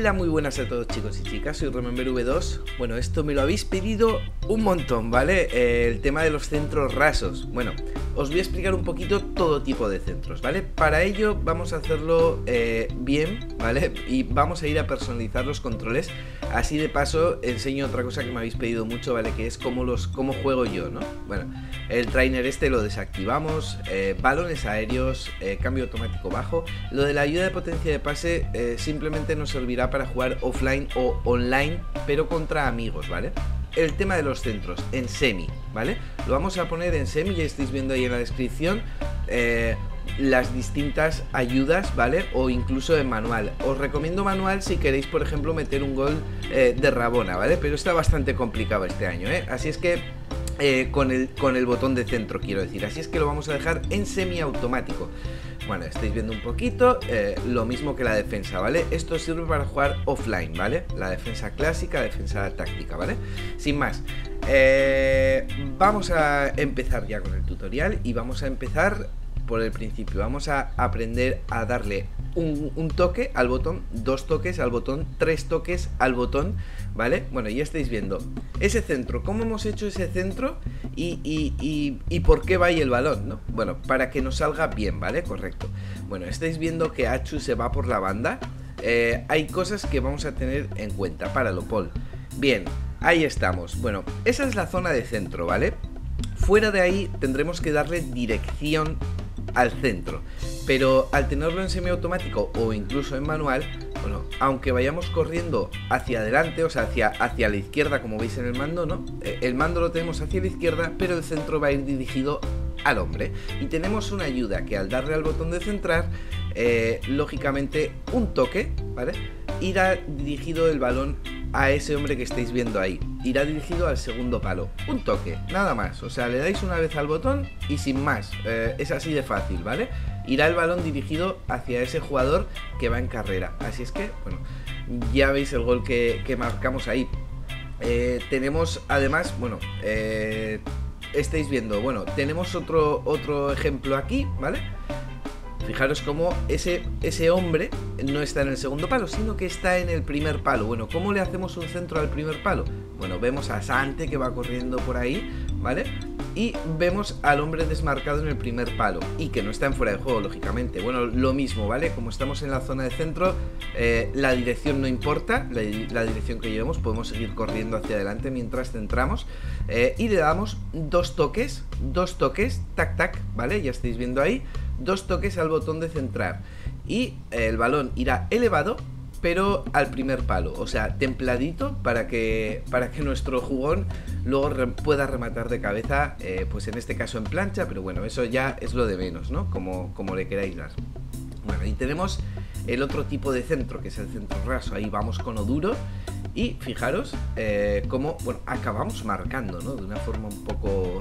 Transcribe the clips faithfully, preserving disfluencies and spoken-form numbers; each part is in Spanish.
Hola, muy buenas a todos chicos y chicas, soy Remember V dos. Bueno, esto me lo habéis pedido un montón, ¿vale? Eh, el tema de los centros rasos. Bueno, os voy a explicar un poquito todo tipo de centros, ¿vale? Para ello vamos a hacerlo eh, bien, ¿vale? Y vamos a ir a personalizar los controles. Así de paso enseño otra cosa que me habéis pedido mucho, ¿vale? Que es cómo, los, cómo juego yo, ¿no? Bueno, el trainer este lo desactivamos, eh, balones aéreos, eh, cambio automático bajo. Lo de la ayuda de potencia de pase eh, simplemente nos servirá para jugar offline o online, pero contra amigos, ¿vale? El tema de los centros en semi, ¿vale? Lo vamos a poner en semi, ya estáis viendo ahí en la descripción eh, las distintas ayudas, ¿vale? O incluso en manual. Os recomiendo manual si queréis, por ejemplo, meter un gol eh, de Rabona, ¿vale? Pero está bastante complicado este año, ¿eh? Así es que eh, con, el, con el botón de centro, quiero decir. Así es que lo vamos a dejar en semiautomático. Bueno, estáis viendo un poquito, eh, lo mismo que la defensa, ¿vale? Esto sirve para jugar offline, ¿vale? La defensa clásica, la defensa táctica, ¿vale? Sin más, eh, vamos a empezar ya con el tutorial y vamos a empezar por el principio. Vamos a aprender a darle un, un toque al botón, dos toques al botón, tres toques al botón, ¿vale? Bueno, ya estáis viendo ese centro, cómo hemos hecho ese centro y, y, y, y por qué va ahí el balón, ¿no? Bueno, para que nos salga bien, ¿vale? Correcto. Bueno, estáis viendo que Achu se va por la banda. Eh, hay cosas que vamos a tener en cuenta. Páralo, Paul. Bien, ahí estamos. Bueno, esa es la zona de centro, ¿vale? Fuera de ahí tendremos que darle dirección al centro, pero al tenerlo en semiautomático o incluso en manual, bueno, aunque vayamos corriendo hacia adelante, o sea, hacia, hacia la izquierda, como veis en el mando, ¿no? El mando lo tenemos hacia la izquierda, pero el centro va a ir dirigido al hombre. Y tenemos una ayuda que al darle al botón de centrar, eh, lógicamente un toque, ¿vale? Irá dirigido el balón a ese hombre que estáis viendo ahí. Irá dirigido al segundo palo. Un toque, nada más. O sea, le dais una vez al botón y sin más. Eh, es así de fácil, ¿vale? Irá el balón dirigido hacia ese jugador que va en carrera. Así es que, bueno, ya veis el gol que, que marcamos ahí. Eh, tenemos además, bueno, eh, estáis viendo, bueno, tenemos otro, otro ejemplo aquí, ¿vale? Fijaros cómo ese, ese hombre no está en el segundo palo, sino que está en el primer palo. Bueno, ¿cómo le hacemos un centro al primer palo? Bueno, vemos a Sante que va corriendo por ahí, ¿vale? Y vemos al hombre desmarcado en el primer palo y que no está en fuera de juego, lógicamente. Bueno, lo mismo, ¿vale? Como estamos en la zona de centro, eh, la dirección no importa, la, la dirección que llevemos, podemos seguir corriendo hacia adelante mientras centramos. Eh, y le damos dos toques, dos toques, tac, tac, ¿vale? Ya estáis viendo ahí. Dos toques al botón de centrar y el balón irá elevado pero al primer palo, o sea, templadito para que, para que nuestro jugón luego re pueda rematar de cabeza, eh, pues en este caso en plancha, pero bueno, eso ya es lo de menos, ¿no? Como, como le queráis dar. Bueno, y tenemos el otro tipo de centro, que es el centro raso, ahí vamos con Oduro. Y fijaros eh, cómo, bueno, acabamos marcando, ¿no? De una forma un poco,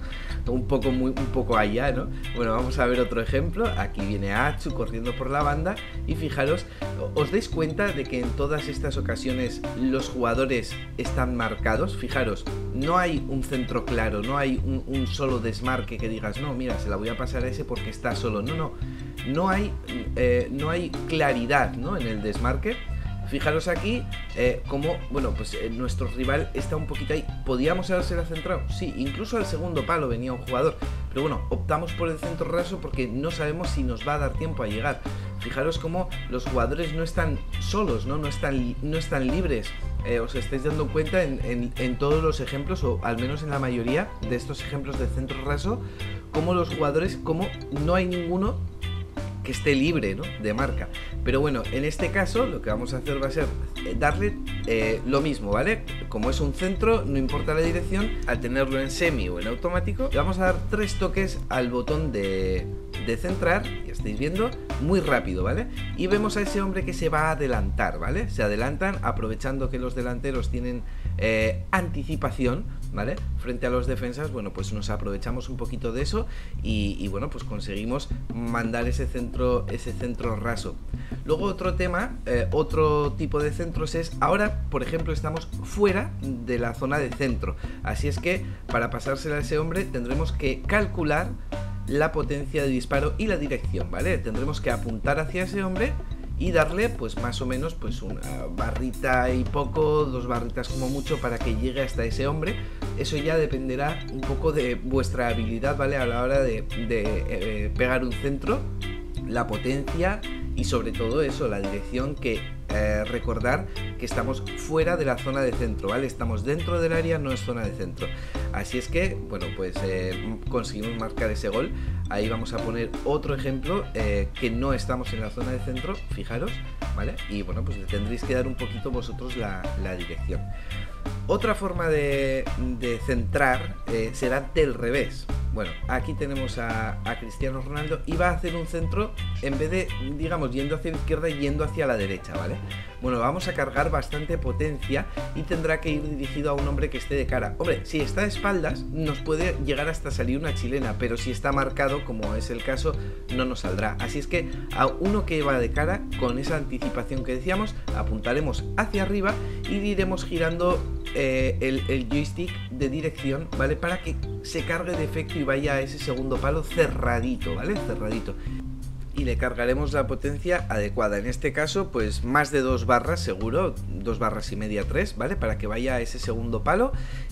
un poco muy, un poco allá, ¿no? Bueno, vamos a ver otro ejemplo. Aquí viene Achu corriendo por la banda y fijaros, os dais cuenta de que en todas estas ocasiones los jugadores están marcados. Fijaros, no hay un centro claro, no hay un, un solo desmarque que digas, no, mira, se la voy a pasar a ese porque está solo. No, no, no hay, eh, no hay claridad, ¿no? En el desmarque. Fijaros aquí eh, como, bueno, pues eh, nuestro rival está un poquito ahí. ¿Podíamos habérsela centrado? Sí, incluso al segundo palo venía un jugador. Pero bueno, optamos por el centro raso porque no sabemos si nos va a dar tiempo a llegar. Fijaros como los jugadores no están solos, ¿no? No están, no están libres. Eh, os estáis dando cuenta en, en, en todos los ejemplos, o al menos en la mayoría de estos ejemplos de centro raso, como los jugadores, como no hay ninguno que esté libre, ¿no? De marca. Pero bueno, en este caso lo que vamos a hacer va a ser darle eh, lo mismo, ¿vale? Como es un centro, no importa la dirección, al tenerlo en semi o en automático, le vamos a dar tres toques al botón de, de centrar, ya estáis viendo, muy rápido, ¿vale? Y vemos a ese hombre que se va a adelantar, ¿vale? Se adelantan aprovechando que los delanteros tienen eh, anticipación, ¿vale? Frente a los defensas, bueno, pues nos aprovechamos un poquito de eso y, y bueno, pues conseguimos mandar ese centro, ese centro raso. Luego otro tema, eh, otro tipo de centros es, ahora por ejemplo estamos fuera de la zona de centro, así es que para pasársela a ese hombre tendremos que calcular la potencia de disparo y la dirección, ¿vale? Tendremos que apuntar hacia ese hombre y darle pues más o menos pues una barrita y poco, dos barritas como mucho para que llegue hasta ese hombre. Eso ya dependerá un poco de vuestra habilidad, ¿vale? A la hora de, de eh, pegar un centro, la potencia y sobre todo eso, la dirección, que eh, recordar que estamos fuera de la zona de centro, ¿vale? Estamos dentro del área, no es zona de centro. Así es que, bueno, pues eh, conseguimos marcar ese gol. Ahí vamos a poner otro ejemplo, eh, que no estamos en la zona de centro, fijaros, ¿vale? Y bueno, pues le tendréis que dar un poquito vosotros la, la dirección. Otra forma de, de centrar eh, será del revés. Bueno, aquí tenemos a, a Cristiano Ronaldo y va a hacer un centro en vez de, digamos, yendo hacia la izquierda, yendo hacia la derecha, ¿vale? Bueno, vamos a cargar bastante potencia y tendrá que ir dirigido a un hombre que esté de cara. Hombre, si está de espaldas, nos puede llegar hasta salir una chilena, pero si está marcado, como es el caso, no nos saldrá. Así es que a uno que va de cara, con esa anticipación que decíamos, apuntaremos hacia arriba y iremos girando eh, el, el joystick de dirección, ¿vale? Para que se cargue de efecto y vaya a ese segundo palo cerradito, ¿vale? Cerradito. Y le cargaremos la potencia adecuada. En este caso, pues más de dos barras seguro, dos barras y media, tres, ¿vale? Para que vaya a ese segundo palo.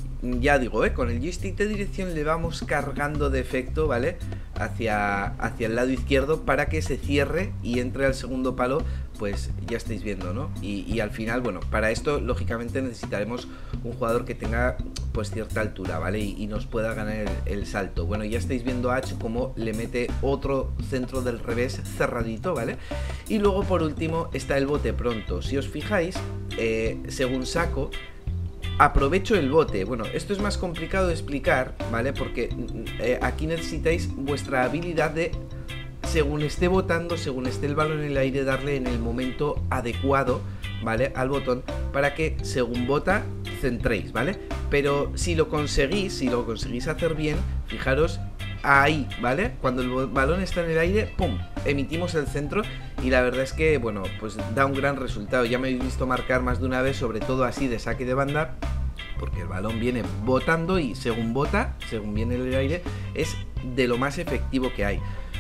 Ya digo, ¿eh? Con el joystick de dirección le vamos cargando de efecto, ¿vale? Hacia, hacia el lado izquierdo para que se cierre y entre al segundo palo, pues ya estáis viendo, ¿no? Y, y al final, bueno, para esto lógicamente necesitaremos un jugador que tenga pues cierta altura, ¿vale? Y, y nos pueda ganar el, el salto. Bueno, ya estáis viendo a H cómo le mete otro centro del revés cerradito, ¿vale? Y luego por último está el bote pronto. Si os fijáis, eh, según saco, aprovecho el bote. Bueno, esto es más complicado de explicar, ¿vale? Porque eh, aquí necesitáis vuestra habilidad de, según esté botando, según esté el balón en el aire, darle en el momento adecuado, ¿vale? Al botón, para que según bota, centréis, ¿vale? Pero si lo conseguís, si lo conseguís hacer bien, fijaros ahí, ¿vale? Cuando el balón está en el aire, ¡pum!, emitimos el centro y la verdad es que, bueno, pues da un gran resultado. Ya me habéis visto marcar más de una vez, sobre todo así de saque de banda, porque el balón viene botando y según bota, según viene el aire, es de lo más efectivo que hay.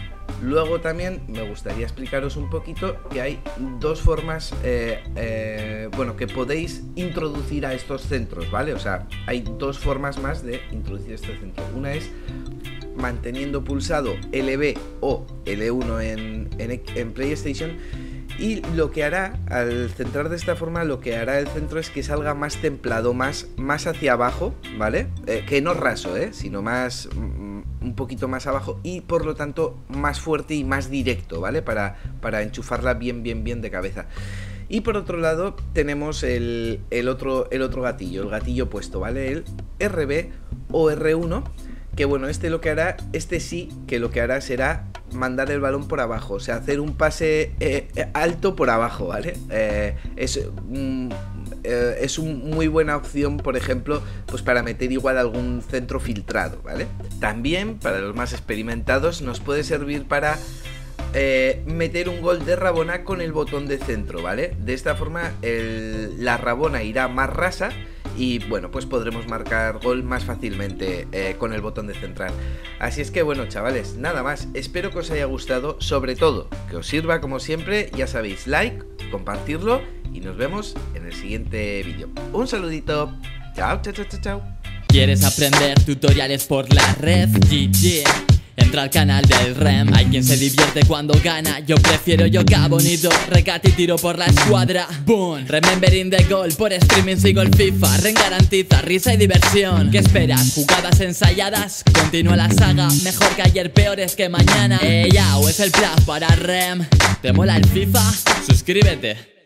Luego también me gustaría explicaros un poquito que hay dos formas, eh, eh, bueno, que podéis introducir a estos centros, ¿vale? O sea, hay dos formas más de introducir este centro. Una es manteniendo pulsado L B o L uno en, en, en PlayStation, y lo que hará, al centrar de esta forma, lo que hará el centro es que salga más templado, más, más hacia abajo, ¿vale? Eh, que no raso, ¿eh? Sino más, mm, un poquito más abajo y por lo tanto más fuerte y más directo, ¿vale? Para, para enchufarla bien, bien, bien de cabeza. Y por otro lado tenemos el, el, otro, el otro gatillo, el gatillo opuesto, ¿vale? El R B o R uno, que bueno, este lo que hará, este sí que lo que hará será mandar el balón por abajo, o sea, hacer un pase eh, alto por abajo, ¿vale? Eh, es, mm, eh, es una muy buena opción, por ejemplo, pues para meter igual algún centro filtrado, ¿vale? También, para los más experimentados, nos puede servir para eh, meter un gol de rabona con el botón de centro, ¿vale? De esta forma el, la rabona irá más rasa y bueno, pues podremos marcar gol más fácilmente eh, con el botón de centrar. Así es que bueno, chavales, nada más. Espero que os haya gustado, sobre todo que os sirva como siempre. Ya sabéis, like, compartirlo y nos vemos en el siguiente vídeo. Un saludito. Chao, chao, chao, chao, chao. ¿Quieres aprender tutoriales por la red? G G. Entra al canal del Rem. Hay quien se divierte cuando gana. Yo prefiero yoga bonito, recate y tiro por la escuadra. Boom, remembering the goal. Por streaming sigo el FIFA. Ren garantiza risa y diversión. ¿Qué esperas? ¿Jugadas ensayadas? Continúa la saga. Mejor que ayer, peores que mañana. Ella o es el plan para Rem. ¿Te mola el FIFA? Suscríbete.